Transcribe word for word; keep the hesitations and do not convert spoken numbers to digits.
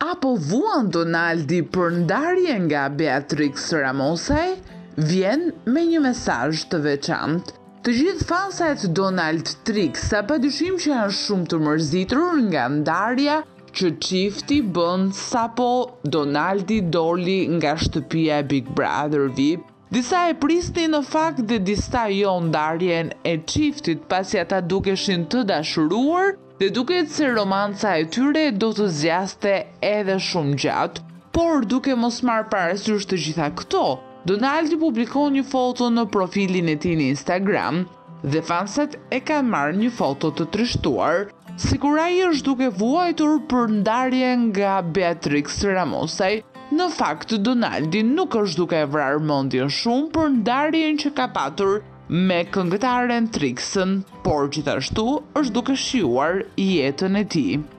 apo vuan Donaldi për ndarje nga Beatrix Ramosaj, vjen me një mesazh të veçantë. Të gjithë fansat Donald Trixa padyshim që janë shumë të mërzitur nga ndarja që çifti bën sapo Donaldi doli nga shtëpia e Big Brother V I P. Disa e prisnin në fakt dhe disa jo ndarjen e çiftit pasi ata dukeshin të dashuruar dhe duket se romanca e tyre do të zgjaste edhe shumë gjatë, por duke mos marrë parasysh të gjitha këto, Donaldi publikon një foto në profilin e tij në Instagram dhe fansat e kanë marrë një foto të trishtuar, sikur ai është duke vuajtur për ndarjen nga Beatrix Ramosaj. Në fakt, Donaldi nuk është duke vrarë mendjen shumë për ndarjen që ka patur me këngëtaren Trixën, por gjithashtu është duke shijuar jetën e tij.